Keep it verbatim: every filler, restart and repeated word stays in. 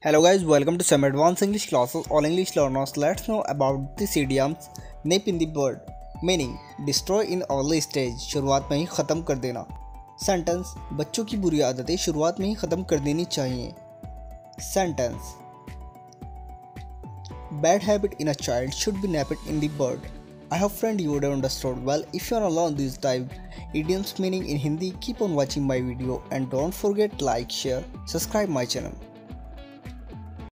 Hello guys, welcome to some advanced English classes. All English learners, let's know about this idioms. Nip in the bud, meaning destroy in early stage, शुरुआत में ही ख़त्म कर देना. Sentence, बच्चों की बुरी आदतें शुरुआत में ही ख़त्म कर देनी चाहिए. Sentence, bad habit in a child should be nipped in the bud. I hope friend you would have understood well. If you want to learn these type idioms meaning in Hindi, keep on watching my video and don't forget like, share, subscribe my channel.